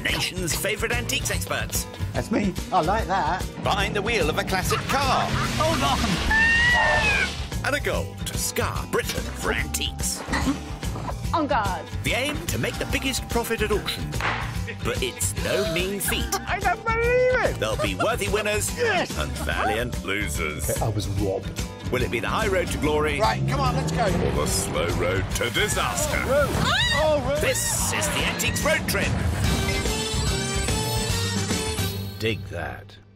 nation's favourite antiques experts. That's me. I like that. Behind the wheel of a classic car. Hold on. And a goal to scar Britain for antiques. On guard. The aim to make the biggest profit at auction. But it's no mean feat. I don't believe it. There'll be worthy winners and valiant losers. I was robbed. Will it be the high road to glory? Right, come on, let's go. Or the slow road to disaster? This is the Antiques Road Trip. Dig that.